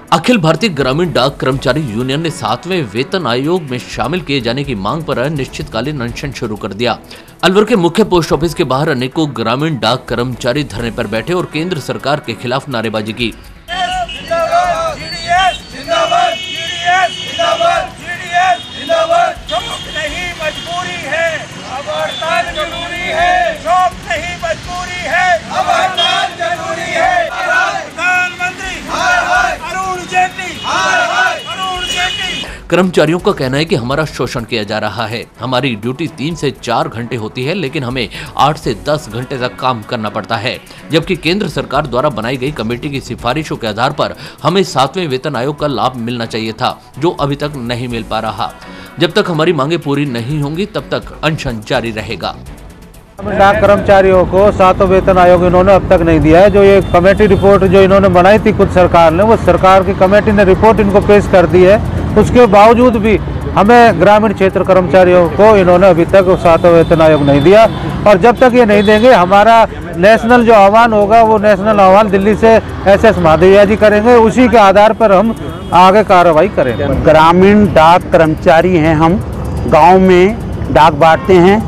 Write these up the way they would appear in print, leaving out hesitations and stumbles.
अखिल भारतीय ग्रामीण डाक कर्मचारी यूनियन ने 7वें वेतन आयोग में शामिल किए जाने की मांग पर अनिश्चितकालीन अनशन शुरू कर दिया। अलवर के मुख्य पोस्ट ऑफिस के बाहर अनेकों ग्रामीण डाक कर्मचारी धरने पर बैठे और केंद्र सरकार के खिलाफ नारेबाजी की। कर्मचारियों का कहना है कि हमारा शोषण किया जा रहा है। हमारी ड्यूटी 3 से 4 घंटे होती है, लेकिन हमें 8 से 10 घंटे तक काम करना पड़ता है, जबकि केंद्र सरकार द्वारा बनाई गई कमेटी की सिफारिशों के आधार पर हमें 7वें वेतन आयोग का लाभ मिलना चाहिए था, जो अभी तक नहीं मिल पा रहा। जब तक हमारी मांगे पूरी नहीं होंगी तब तक अनशन जारी रहेगा। डाक कर्मचारियों को 7वां वेतन आयोग इन्होंने अब तक नहीं दिया है। जो ये कमेटी रिपोर्ट जो इन्होंने बनाई थी खुद सरकार ने, वो सरकार की कमेटी ने रिपोर्ट इनको पेश कर दी है। उसके बावजूद भी हमें ग्रामीण क्षेत्र कर्मचारियों को इन्होंने अभी तक 7वां वेतन आयोग नहीं दिया, और जब तक ये नहीं देंगे हमारा नेशनल जो आह्वान होगा वो नेशनल आह्वान दिल्ली से एसएस माधविया जी करेंगे। उसी के आधार पर हम आगे कार्रवाई करेंगे। ग्रामीण डाक कर्मचारी हैं, हम गाँव में डाक बांटते हैं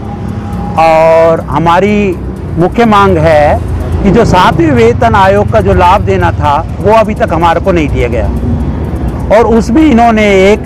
और हमारी मुख्य मांग है कि जो 7वें वेतन आयोग का जो लाभ देना था वो अभी तक हमारे को नहीं दिया गया, और उसमें इन्होंने एक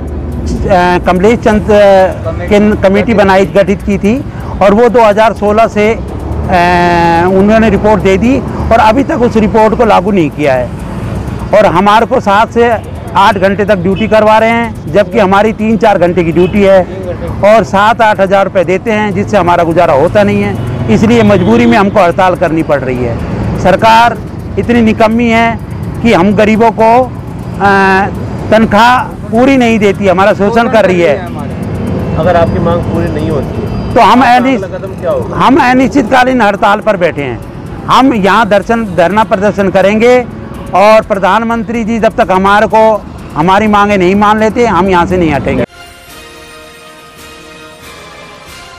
कमलेश चंद कमेटी बनाई गठित की थी, और वो 2016 से उन्होंने रिपोर्ट दे दी और अभी तक उस रिपोर्ट को लागू नहीं किया है, और हमारे को 7 से 8 घंटे तक ड्यूटी करवा रहे हैं, जबकि हमारी 3-4 घंटे की ड्यूटी है, और 7-8 हज़ार रुपये देते हैं, जिससे हमारा गुजारा होता नहीं है। इसलिए मजबूरी में हमको हड़ताल करनी पड़ रही है। सरकार इतनी निकम्मी है कि हम गरीबों को तनख्वाह पूरी नहीं देती, हमारा शोषण कर रही है। अगर आपकी मांग पूरी नहीं होती तो हम अनिश्चितकालीन हड़ताल पर बैठे हैं। हम यहाँ धरना प्रदर्शन करेंगे, और प्रधानमंत्री जी जब तक हमारे को हमारी मांगे नहीं मान लेते हम यहाँ से नहीं हटेंगे।